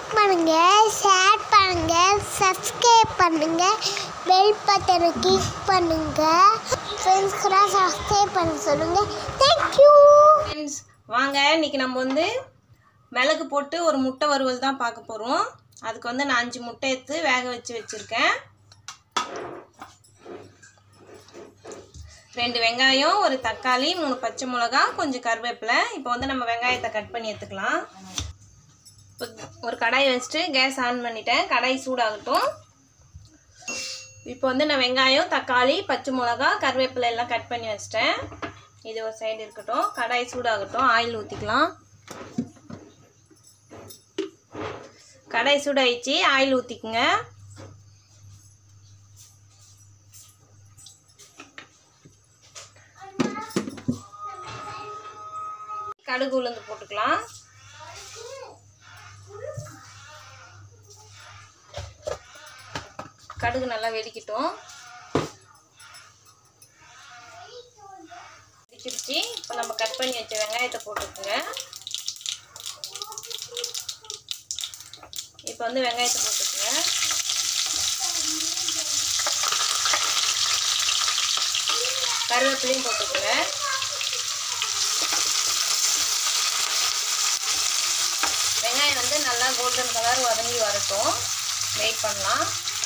பண்ணுங்க, ஷேர் பண்ணுங்க, சப்ஸ்கிரைப் பண்ணுங்க, பெல் பட்டனை கிளிக் பண்ணுங்க. ஃப்ரெண்ட்ஸ் கூட சப்ஸ்கிரைப் பண்ண சொல்லுங்க. Thank you friends. வாங்க, இன்னைக்கு நம்ம மிளகு போட்டு ஒரு முட்டை வறுவல் தான் பார்க்க போகிறோம். அதுக்கு நான் 5 முட்டை எடுத்து வேக வச்சுருக்கேன். 2 வெங்காயம், ஒரு தக்காளி, 3 பச்சை மிளகா, கொஞ்சம் கருவேப்பிலை. இப்போ நம்ம வெங்காயத்தை கட் பண்ணி எடுத்துக்கலாம். ஒரு கடாய் வச்சுட்டு கேஸ் ஆன் பண்ணிட்டேன். கடாய் சூடாகட்டும். இப்போ நான் வெங்காயம், தக்காளி, பச்சை மிளகா, கருவேப்பிலை எல்லாம் கட் பண்ணி வச்சிட்டேன். இது ஒரு சைடு இருக்கட்டும். கடாய் சூடாகட்டும். ஆயில் ஊற்றிக்கலாம். கடாய் சூடாயிடுச்சு. ஆயில் ஊற்றிக்குங்க. கடுகு உளுந்து போட்டுக்கலாம். கடுகு நல்லா வெடிக்கட்டும். வெடிச்சிருச்சு. இப்போ நம்ம கட் பண்ணி வச்ச வெங்காயத்தை போட்டுக்குங்க. இப்போ வெங்காயத்தை போட்டுக்குங்க. கருவேப்பிலையும் போட்டுக்குங்க. வெங்காயம் நல்லா கோல்டன் கலர் வதங்கி வரட்டும். வெயிட் பண்ணலாம்.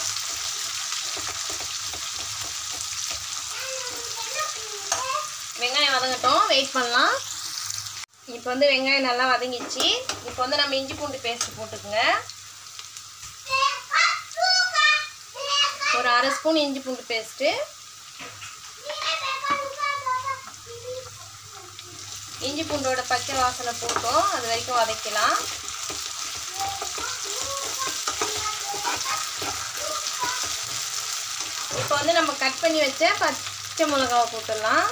வெங்காயம் வதங்கட்டும். வெயிட் பண்ணலாம். இப்போ வெங்காயம் நல்லா வதங்கிச்சு. இப்போ நம்ம இஞ்சி பூண்டு பேஸ்ட் போட்டுக்குங்க. ஒரு 1/2 ஸ்பூன் இஞ்சி பூண்டு பேஸ்ட்டு. இஞ்சி பூண்டோட பச்சை வாசனை போட்டோம். அது வரைக்கும் வதக்கலாம். இப்போ நம்ம கட் பண்ணி வச்ச பச்சை மிளகாவை போட்டுடலாம்.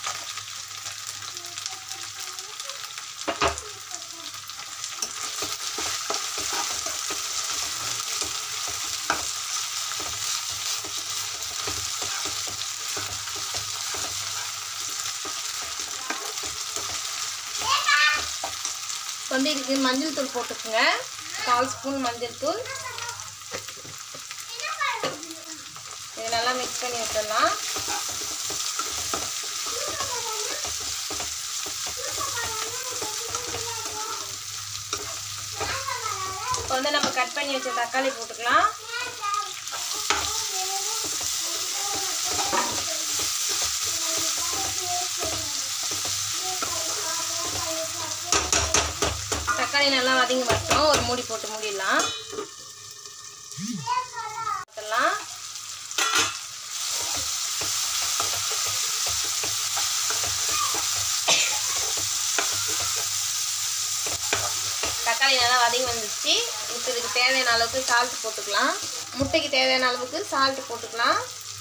இதுக்கு மஞ்சள் தூள் போட்டுக்குங்க. 1/4 ஸ்பூன் மஞ்சள் தூள். இது நல்லா மிக்ஸ் பண்ணி விட்டுடலாம். இப்போ நம்ம கட் பண்ணி வச்ச தக்காளி போட்டுக்கலாம். தக்காளி நல்லா வதங்கி வரட்டும். ஒரு மூடி போட்டு மூடிடலாம். தக்காளி நல்லா வதங்கி வந்துச்சு. இப்போ இதுக்கு தேவையான அளவுக்கு சால்ட் போட்டுக்கலாம். முட்டைக்கு தேவையான அளவுக்கு சால்ட் போட்டுக்கலாம்.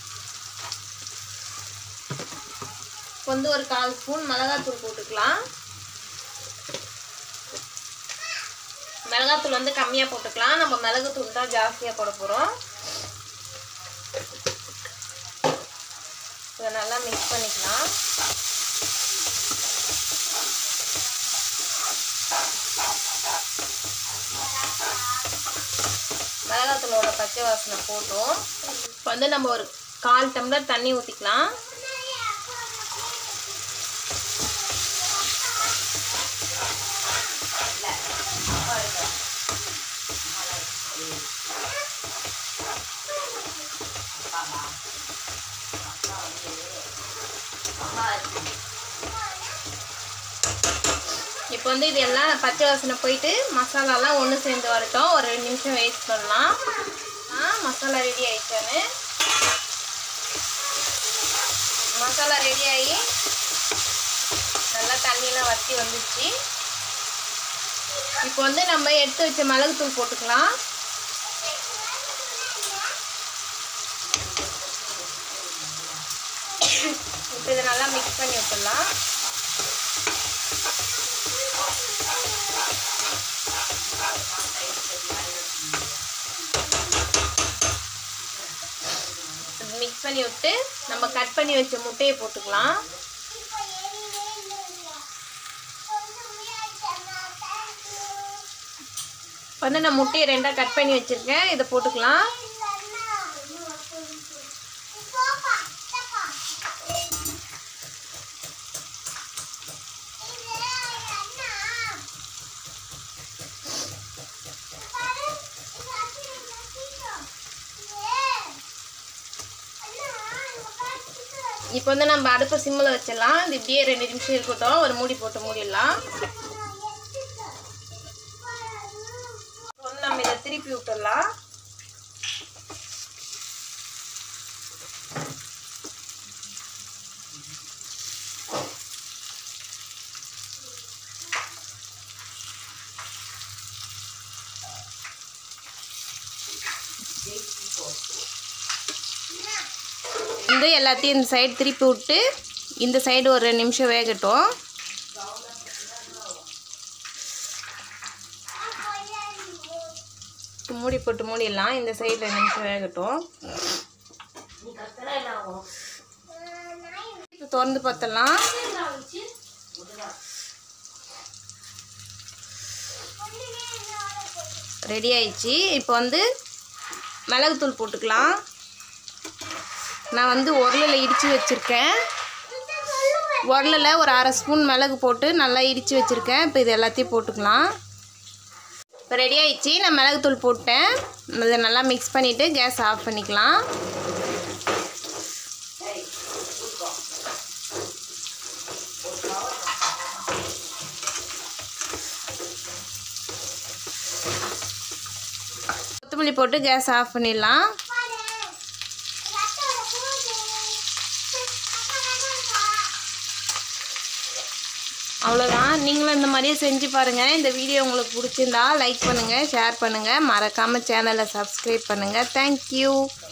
இப்போ ஒரு 1/4 ஸ்பூன் மிளகாத்தூள் போட்டுக்கலாம். மிளகாத்தூள் கம்மியாக போட்டுக்கலாம். நம்ம மிளகுத்தூள் தான் ஜாஸ்தியாக போட போகிறோம். இதை நல்லா மிக்ஸ் பண்ணிக்கலாம். மிளகாத்தூளோட பச்சை வாசனை போட்டோம். இப்போ நம்ம ஒரு 1/4 டம்ளர் தண்ணி ஊற்றிக்கலாம். இப்போ இது எல்லாம் பச்சை வாசனை போயிட்டு மசாலாலாம் ஒன்று சேர்ந்து வரட்டும். ஒரு 2 நிமிஷம் வெயிட் பண்ணலாம். மசாலா ரெடி ஆயிடுச்சானு. மசாலா ரெடி ஆகி நல்லா தண்ணியெல்லாம் வற்றி வந்துச்சு. இப்போ நம்ம எடுத்து வச்ச மிளகுத்தூள் போட்டுக்கலாம். இப்போ இதை நல்லா மிக்ஸ் பண்ணி விட்டுடலாம். மிக்ஸ் பண்ணி விட்டு நம்ம கட் பண்ணி வச்ச முட்டையை போட்டுக்கலாம். வந்து நான் முட்டையை 2ஆக கட் பண்ணி வச்சுருக்கேன். இதை போட்டுக்கலாம். இப்போ வந்து நம்ம அடுப்பை சிம்மில் வச்சிடலாம். இது இப்படியே 2 நிமிஷம் இருக்கட்டும். ஒரு மூடி போட்டு மூடிடலாம். நம்ம இதை திருப்பி விட்டுடலாம். வந்து எல்லாத்தையும் இந்த சைடு திருப்பி விட்டு இந்த சைடு ஒரு 2 நிமிஷம் வேகட்டும். மூடி போட்டு மூடிடலாம். இந்த சைடு 2 நிமிஷம் வேகட்டும். திறந்து பார்த்தலாம். ரெடி ஆயிடுச்சு. இப்போ வந்து மிளகுத்தூள் போட்டுக்கலாம். நான் வந்து உரலில் இடித்து வச்சுருக்கேன். உரலில் ஒரு 1/2 ஸ்பூன் மிளகு போட்டு நல்லா இடித்து வச்சுருக்கேன். இப்போ இது எல்லாத்தையும் போட்டுக்கலாம். இப்போ ரெடி ஆயிடுச்சு. நான் மிளகுத்தூள் போட்டேன். அதை நல்லா மிக்ஸ் பண்ணிவிட்டு கேஸ் ஆஃப் பண்ணிக்கலாம். கொத்தமல்லி போட்டு கேஸ் ஆஃப் பண்ணிடலாம். அவ்வளோதான். நீங்களும் இந்த மாதிரியே செஞ்சு பாருங்கள். இந்த வீடியோ உங்களுக்கு பிடிச்சிருந்தா லைக் பண்ணுங்கள், ஷேர் பண்ணுங்கள், மறக்காமல் சேனலை சப்ஸ்கிரைப் பண்ணுங்கள். தேங்க்யூ.